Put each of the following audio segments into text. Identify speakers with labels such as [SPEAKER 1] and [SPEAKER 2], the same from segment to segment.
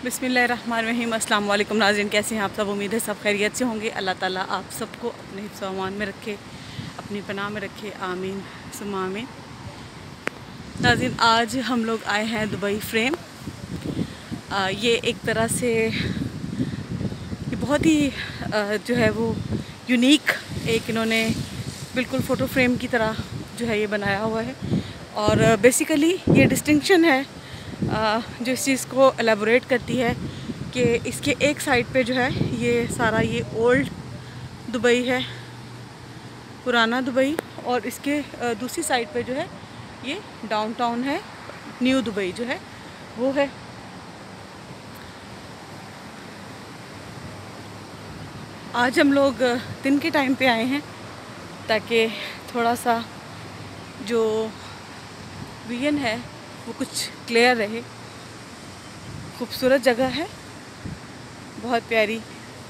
[SPEAKER 1] बिस्मिल्लाहिर्रहमानिर्रहीम। अस्सलाम वालेकुम नाज़रीन, कैसे हैं आप सब। उम्मीद है सब खैरियत से होंगे। अल्लाह ताला आप सबको अपने हिफ्ज़ व अमान में रखे, अपनी पनाह में रखे, आमीन सुम्मा आमीन। नाज़रीन, आज हम लोग आए हैं दुबई फ्रेम। ये एक तरह से ये बहुत ही जो है वो यूनिक एक इन्होंने बिल्कुल फ़ोटो फ्रेम की तरह जो है ये बनाया हुआ है। और बेसिकली ये डिस्टिंक्शन है जो इस चीज़ को एलेबोरेट करती है कि इसके एक साइड पे जो है ये सारा ये ओल्ड दुबई है, पुराना दुबई, और इसके दूसरी साइड पे जो है ये डाउनटाउन है, न्यू दुबई जो है वो है। आज हम लोग दिन के टाइम पे आए हैं ताकि थोड़ा सा जो विजन है वो कुछ क्लियर रहे। खूबसूरत जगह है, बहुत प्यारी।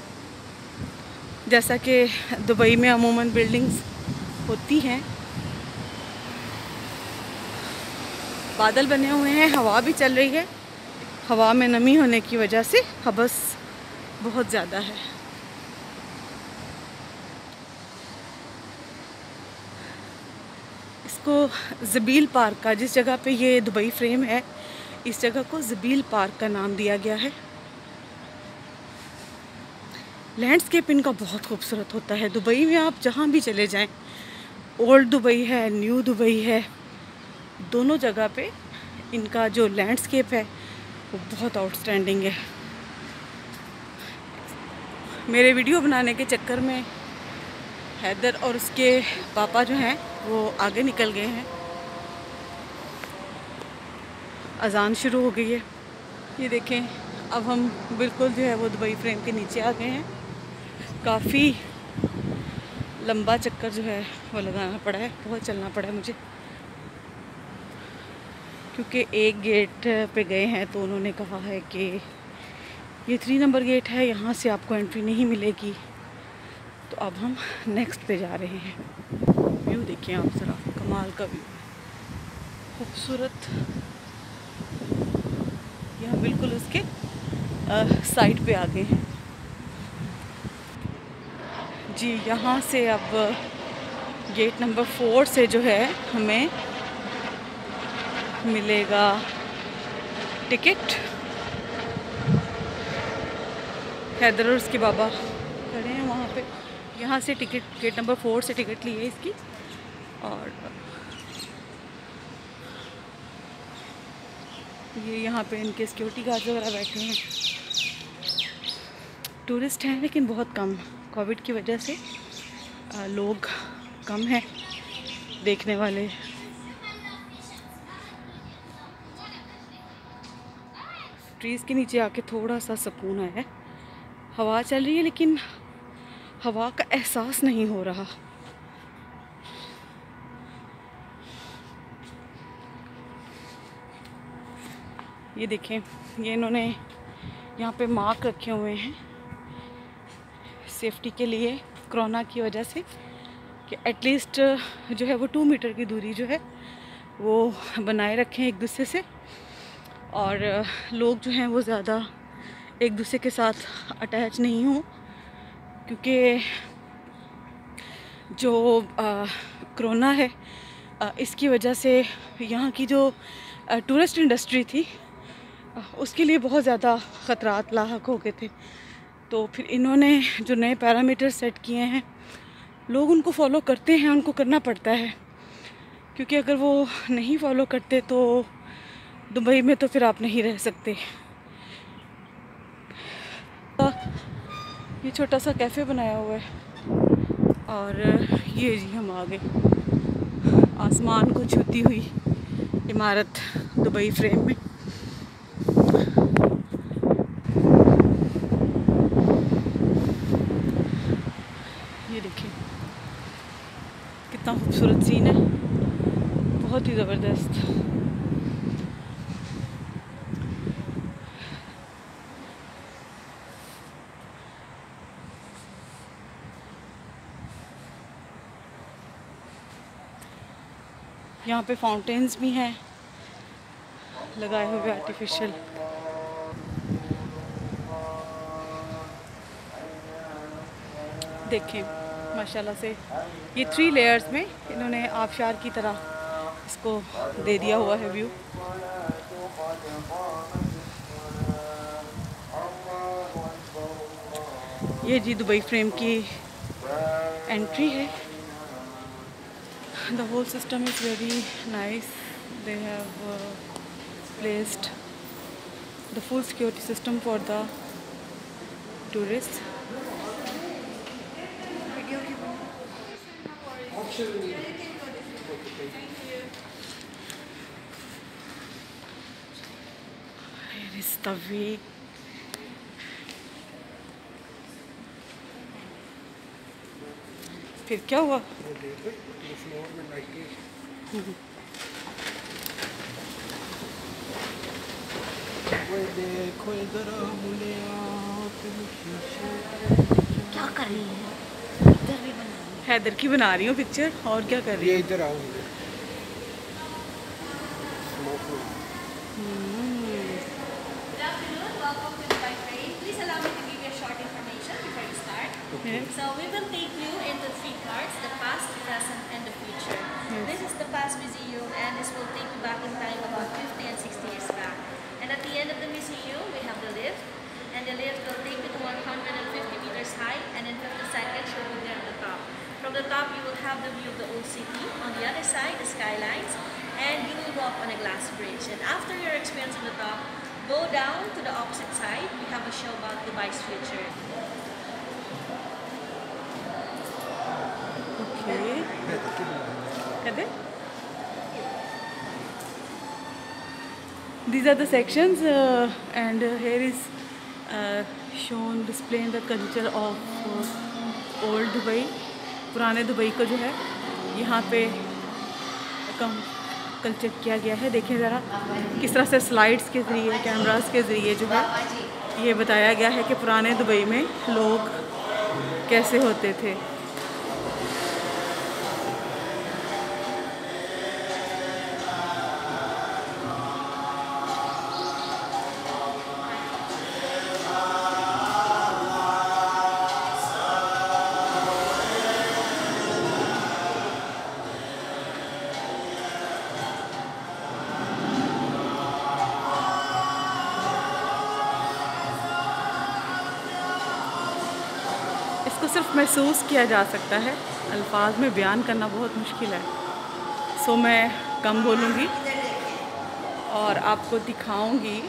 [SPEAKER 1] जैसा कि दुबई में अमूमन बिल्डिंग्स होती हैं, बादल बने हुए हैं, हवा भी चल रही है। हवा में नमी होने की वजह से हबस बहुत ज़्यादा है। इसको ज़बील पार्क का, जिस जगह पे ये दुबई फ्रेम है, इस जगह को ज़बील पार्क का नाम दिया गया है। लैंडस्केप इनका बहुत खूबसूरत होता है। दुबई में आप जहाँ भी चले जाएं, ओल्ड दुबई है, न्यू दुबई है, दोनों जगह पे इनका जो लैंडस्केप है वो बहुत आउटस्टैंडिंग है। मेरे वीडियो बनाने के चक्कर में हैदर और उसके पापा जो हैं वो आगे निकल गए हैं। अजान शुरू हो गई है। ये देखें, अब हम बिल्कुल जो है वो दुबई फ्रेम के नीचे आ गए हैं। काफ़ी लंबा चक्कर जो है वो लगाना पड़ा है, बहुत चलना पड़ा है मुझे, क्योंकि एक गेट पे गए हैं तो उन्होंने कहा है कि ये 3 नंबर गेट है, यहाँ से आपको एंट्री नहीं मिलेगी। तो अब हम नेक्स्ट पे जा रहे हैं। व्यू देखिए आप ज़रा, कमाल का व्यू, खूबसूरत। यहाँ बिल्कुल उसके साइड पे आ गए हैं जी। यहाँ से अब गेट नंबर 4 से जो है हमें मिलेगा टिकट। हैदर और उसके बाबा खड़े हैं वहाँ पे। यहाँ से टिकट, गेट नंबर 4 से टिकट ली है इसकी। और ये यहाँ पे इनके सिक्योरिटी गार्ड वगैरह बैठे हैं। टूरिस्ट हैं लेकिन बहुत कम, कोविड की वजह से लोग कम हैं देखने वाले। ट्रीज़ के नीचे आके थोड़ा सा सुकून है। हवा चल रही है लेकिन हवा का एहसास नहीं हो रहा। ये देखें, ये इन्होंने यहाँ पे मार्क रखे हुए हैं सेफ्टी के लिए, कोरोना की वजह से, कि एटलीस्ट जो है वो 2 मीटर की दूरी जो है वो बनाए रखें एक दूसरे से, और लोग जो हैं वो ज़्यादा एक दूसरे के साथ अटैच नहीं हों, क्योंकि जो कोरोना है इसकी वजह से यहाँ की जो टूरिस्ट इंडस्ट्री थी उसके लिए बहुत ज़्यादा ख़तरात लाहक हो गए थे। तो फिर इन्होंने जो नए पैरामीटर सेट किए हैं, लोग उनको फॉलो करते हैं, उनको करना पड़ता है, क्योंकि अगर वो नहीं फॉलो करते तो दुबई में तो फिर आप नहीं रह सकते। ये छोटा सा कैफ़े बनाया हुआ है और ये जी हम आ गए आसमान को छूती हुई इमारत दुबई फ्रेम में। ये देखिए कितना खूबसूरत सीन है, बहुत ही ज़बरदस्त। यहाँ पे फाउंटेन्स भी हैं लगाए हुए आर्टिफिशियल। देखें माशाल्लाह से ये 3 लेयर्स में इन्होंने आबशार की तरह इसको दे दिया हुआ है व्यू। ये जी दुबई फ्रेम की एंट्री है। The whole system is very nice. They have placed the full security system for the tourists. Here is the way. फिर क्या हुआ?
[SPEAKER 2] क्या कर रही है? इधर भी बना रही है।
[SPEAKER 1] हैदर की बना रही हूँ पिक्चर। और क्या कर रही है?
[SPEAKER 3] इधर आओ।
[SPEAKER 2] So we will take you into 3 parts: the past, present, and the future.
[SPEAKER 1] Yes.
[SPEAKER 2] This is the past museum, and this will take you back in time about 50 and 60 years back. And at the end of the museum, we have the lift, and the lift will take you to 150 meters high, and in 50 seconds you'll be there at the top. From the top, you will have the view of the old city. On the other side, the skylines, and you will walk on a glass bridge. And after your experience on the top, go down to the opposite side. We have a show about Dubai's future.
[SPEAKER 1] Okay. These are the sections and here is shown displaying the culture of old Dubai. पुराने Dubai को जो है यहाँ पे culture किया गया है। देखें ज़रा किस तरह से स्लाइड्स के ज़रिए, कैमरास के ज़रिए जो है ये बताया गया है कि पुराने दुबई में लोग कैसे होते थे। इसको सिर्फ महसूस किया जा सकता है, अल्फाज में बयान करना बहुत मुश्किल है। सो मैं कम बोलूँगी और आपको दिखाऊंगी।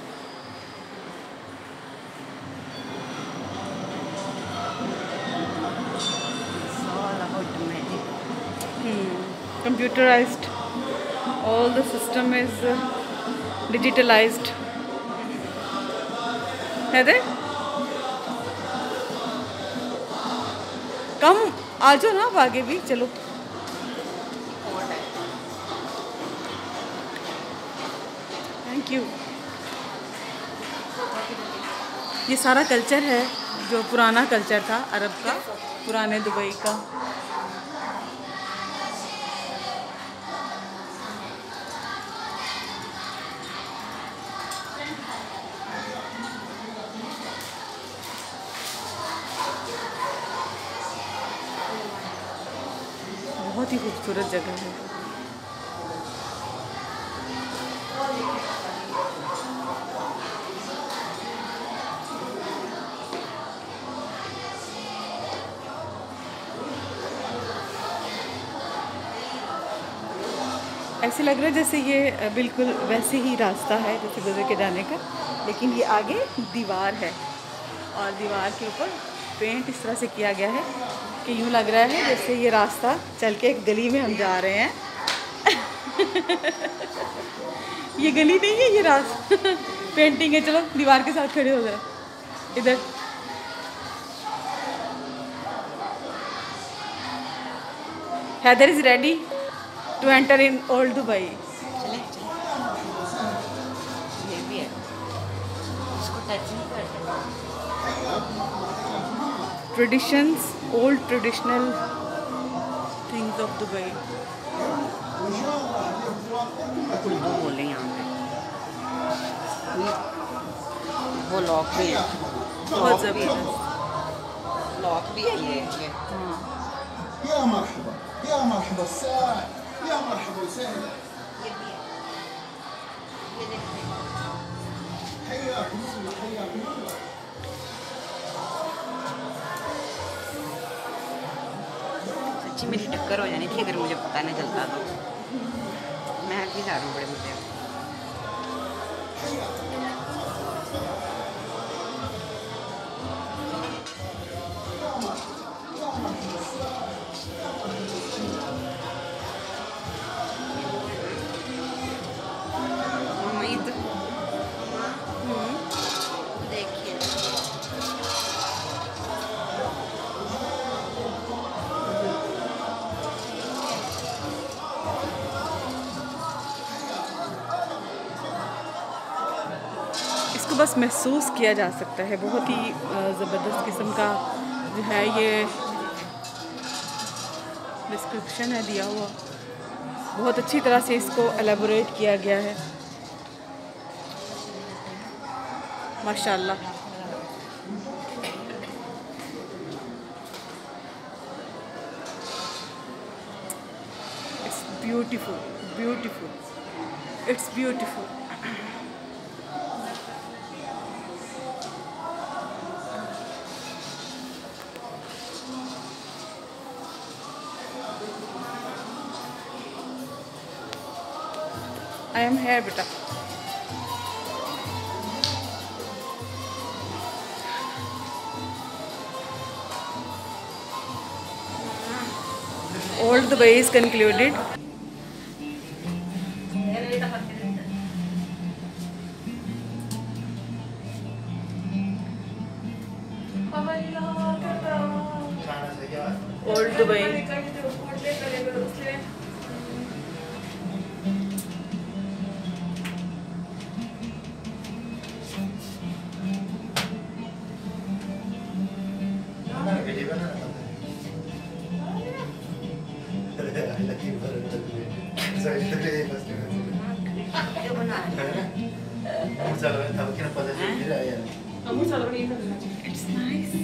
[SPEAKER 1] Computerized, all the system is digitalized. है दे कम आ जाओ ना, अब आगे भी चलो। Thank you. ये सारा कल्चर है जो पुराना कल्चर था अरब का, पुराने दुबई का। बहुत ही खूबसूरत जगह है। ऐसे लग रहा है जैसे ये बिल्कुल वैसे ही रास्ता है जैसे गुजर के जाने का, लेकिन ये आगे दीवार है और दीवार के ऊपर पेंट इस तरह से किया गया है कि यूँ लग रहा है जैसे ये रास्ता चल के एक गली में हम जा रहे हैं। ये गली नहीं है, ये रास्ता पेंटिंग है। चलो दीवार के साथ खड़े हो जाए इधर। Haider is ready to enter in old Dubai.
[SPEAKER 2] चले ये भी है, इसको टच नहीं करते।
[SPEAKER 1] Traditions, old traditional things of Dubai.
[SPEAKER 2] Urdu बोले यहाँ पे, वो लॉक भी है।
[SPEAKER 1] बहुत ज़बरदस्त।
[SPEAKER 3] लॉक भी है ये
[SPEAKER 1] हाँ
[SPEAKER 4] يا مرحبا يا مرحبا الساعة يا مرحبا وسهلا
[SPEAKER 3] ये भी है ये देखते हैं
[SPEAKER 4] حياكم الله حياكم الله
[SPEAKER 3] सच्ची मेरी टक्कर हो जानी थी अगर मुझे पता नहीं चलता तो मैं भी जा रहा हूँ बड़े मुद्दे मम्मा ये तो देखिए
[SPEAKER 1] इसको बस महसूस किया जा सकता है। बहुत ही ज़बरदस्त किस्म का जो है ये डिस्क्रिप्शन है दिया हुआ, बहुत अच्छी तरह से इसको एलेबोरेट किया गया है माशाल्लाह। It's beautiful beautiful, it's beautiful. I am here, beta. All the way is concluded. All the way.
[SPEAKER 3] ये बना
[SPEAKER 1] It's nice.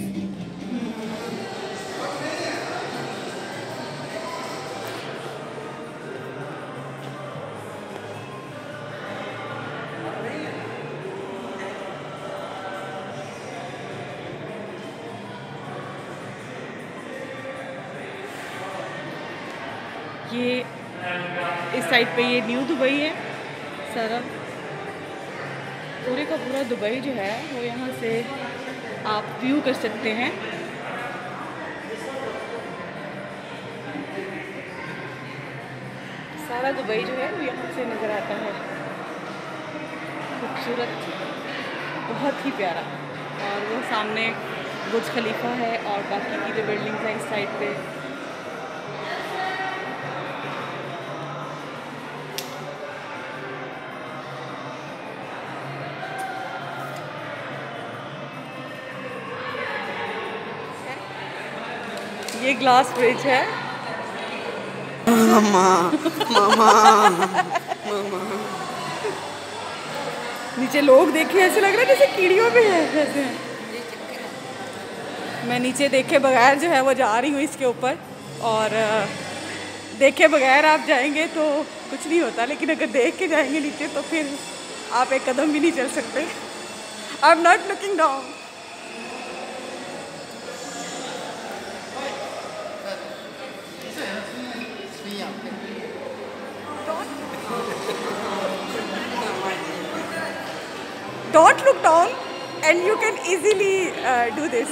[SPEAKER 1] ये इस साइड पे ये न्यू दुबई है सारा, पूरे का पूरा दुबई जो है वो यहाँ से आप व्यू कर सकते हैं। सारा दुबई जो है वो यहाँ से नज़र आता है, खूबसूरत, बहुत ही प्यारा। और वो सामने बुर्ज खलीफा है और बाकी की जो बिल्डिंग्स हैं इस साइड पे। ये ग्लास ब्रिज है।
[SPEAKER 3] मामा मामा मामा
[SPEAKER 1] नीचे लोग देखे ऐसे लग रहा है जैसे कीड़ियों पे है जैसे। मैं नीचे देखे बगैर जो है वो जा रही हूँ इसके ऊपर, और देखे बगैर आप जाएंगे तो कुछ नहीं होता, लेकिन अगर देख के जाएंगे नीचे तो फिर आप एक कदम भी नहीं चल सकते। I am not looking down. Don't look down and you can easily do this.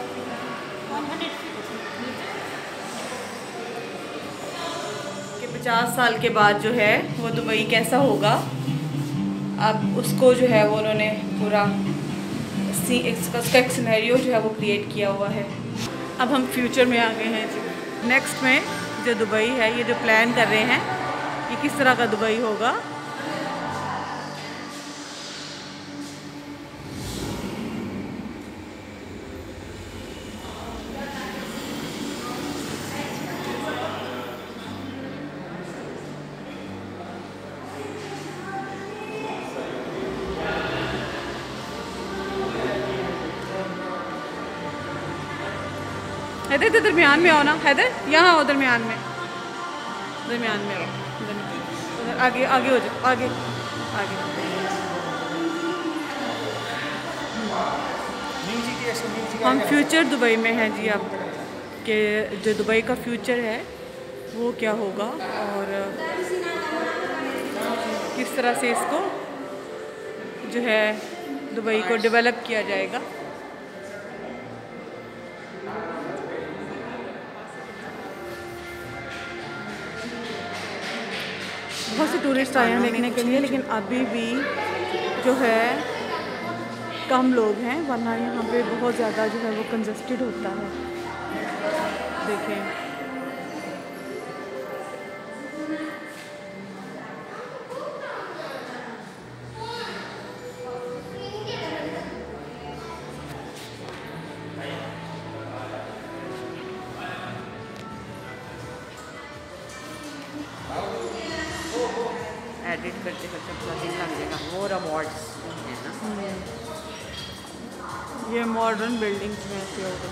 [SPEAKER 1] कि 50 साल के बाद जो है वो दुबई कैसा होगा, अब उसको जो है वो उन्होंने पूरा उसका एक सिनेरियो जो है वो क्रिएट किया हुआ है। अब हम फ्यूचर में आ गए हैं जी। नेक्स्ट में जो दुबई है, ये जो प्लान कर रहे हैं ये किस तरह का दुबई होगा। हैदर इधर दरमियान में आओ ना, हैदर यहाँ आओ, दरमियान में, दरमियान में आओ, उधर आगे आगे हो जाओ, आगे आगे। हम फ्यूचर दुबई में हैं जी अब, कि जो दुबई का फ्यूचर है वो क्या होगा और किस तरह से इसको जो है दुबई को डेवलप किया जाएगा। बहुत से टूरिस्ट आए हैं देखने के लिए, लेकिन अभी भी जो है कम लोग हैं, वरना यहाँ पे बहुत ज़्यादा जो है वो कंजस्टेड होता है। देखें
[SPEAKER 3] एडिट करते करते पूरा दिन लग जाएगा। मोर अवार्ड्स है ना,
[SPEAKER 1] ये मॉडर्न बिल्डिंग्स हैं प्योर।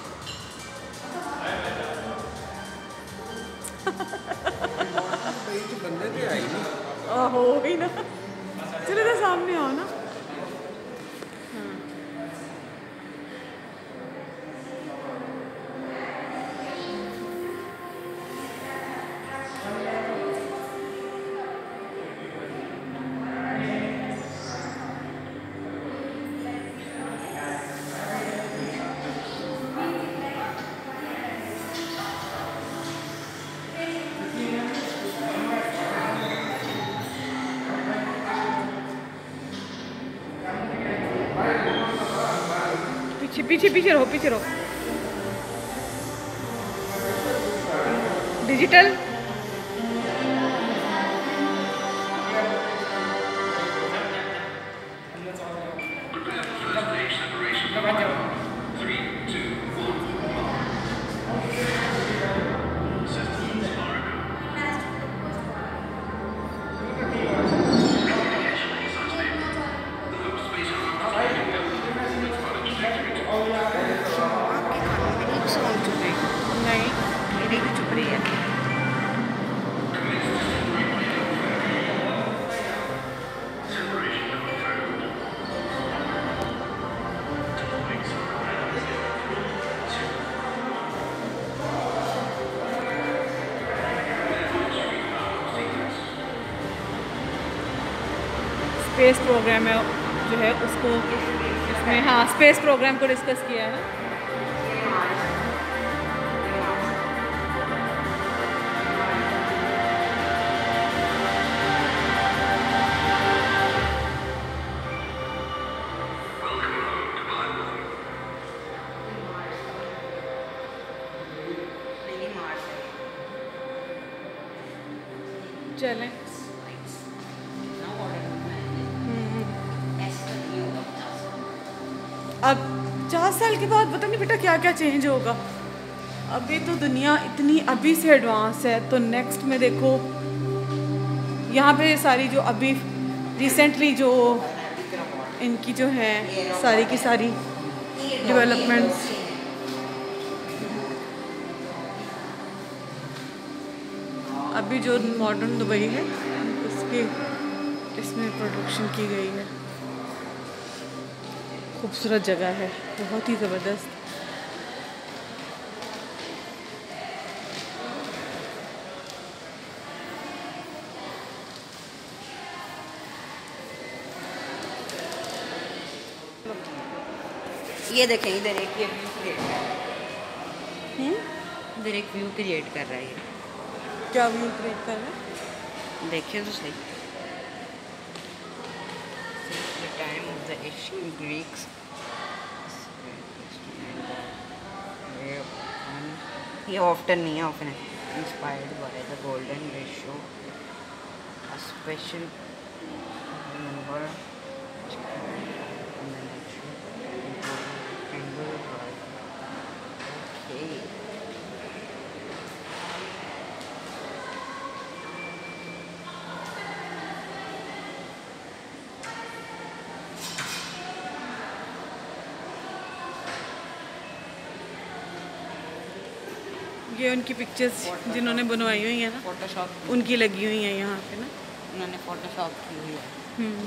[SPEAKER 1] हो गई ना, चलो इधर सामने आओ ना। पीछे पीछे पीछे रहो, पीछे रहो। डिजिटल स्पेस प्रोग्राम है जो है उसको इसमें, हाँ स्पेस प्रोग्राम को डिस्कस किया है। चलें अब 50 साल के बाद पता नहीं बेटा क्या क्या चेंज होगा। अभी तो दुनिया इतनी अभी से एडवांस है, तो नेक्स्ट में देखो यहाँ पे सारी जो अभी रिसेंटली जो इनकी जो है सारी की सारी डेवलपमेंट्स, अभी जो मॉडर्न दुबई है उसके इसमें प्रोडक्शन की गई है। खूबसूरत जगह है, बहुत ही ज़बरदस्त।
[SPEAKER 3] ये देखें, इधर एक ये व्यू क्रिएट कर रहा है, इधर एक व्यू क्रिएट कर रहा है।
[SPEAKER 1] क्या व्यू क्रिएट कर रहा है?
[SPEAKER 3] देखिए तो सही। The time of the ancient Greeks. ये often नहीं है, often है। Inspired by the golden ratio, a special number Okay.
[SPEAKER 1] ये उनकी पिक्चर्स जिन्होंने बनवाई हुई है ना,
[SPEAKER 3] फोटोशॉप
[SPEAKER 1] उनकी लगी हुई हैं यहाँ पे ना।
[SPEAKER 3] उन्होंने फोटोशॉप की हुई है।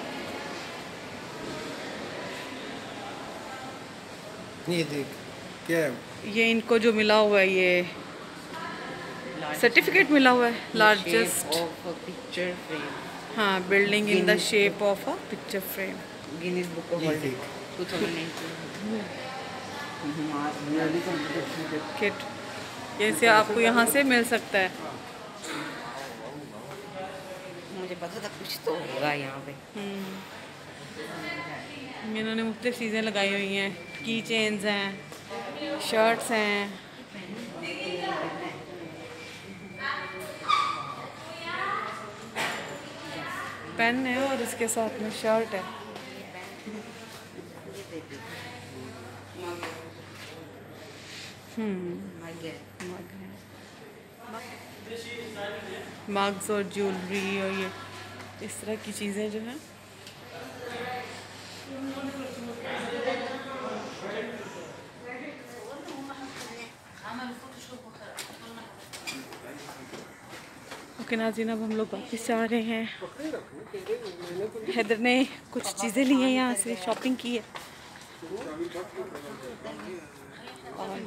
[SPEAKER 5] ये देख क्या है?
[SPEAKER 1] ये इनको जो मिला हुआ है, ये सर्टिफिकेट मिला हुआ है लार्जेस्ट
[SPEAKER 3] पिक्चर फ्रेम।
[SPEAKER 1] हाँ, building in the shape of a picture frame.
[SPEAKER 3] Guinness book of
[SPEAKER 5] ये
[SPEAKER 3] वर्ल्ड
[SPEAKER 5] देख
[SPEAKER 3] 2019।
[SPEAKER 1] किट ये से आपको यहाँ से मिल सकता है।
[SPEAKER 3] मुझे पता था कुछ तो होगा यहाँ पे।
[SPEAKER 1] इन्होंने मुख्तलिफ चीज़ें लगाई हुई हैं, की चेन्स हैं, शर्ट्स हैं। पेन है और इसके साथ में शर्ट है। मग्स और ज्वेलरी और ये इस तरह की चीज़ें जो हैं। ओके नाज़रीन, अब हम लोग वापस जा रहे हैं। हैदर ने कुछ चीज़ें ली हैं यहाँ से, शॉपिंग की है और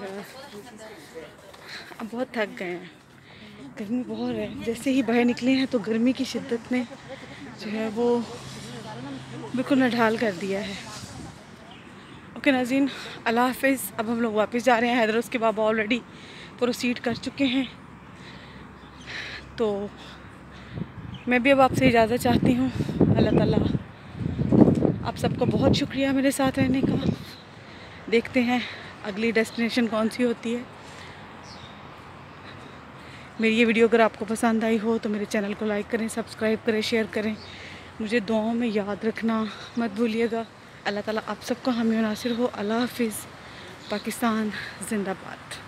[SPEAKER 1] अब बहुत थक गए हैं। गर्मी बहुत है, जैसे ही बाहर निकले हैं तो गर्मी की शिद्दत ने जो है वो बिल्कुल नढाल कर दिया है। ओके नाज़रीन, अल्लाह हाफ़िज़। अब हम लोग वापस जा रहे हैं। हैदर उसके बाबा ऑलरेडी प्रोसीड कर चुके हैं, तो मैं भी अब आपसे इजाज़त चाहती हूँ। अल्लाह ताला आप सबको बहुत शुक्रिया मेरे साथ रहने का। देखते हैं अगली डेस्टिनेशन कौन सी होती है। मेरी ये वीडियो अगर आपको पसंद आई हो तो मेरे चैनल को लाइक करें, सब्सक्राइब करें, शेयर करें। मुझे दुआओं में याद रखना मत भूलिएगा। अल्लाह ताला आप सबका हामी नासिर हो। अल्लाह हाफ़िज़। पाकिस्तान जिंदाबाद।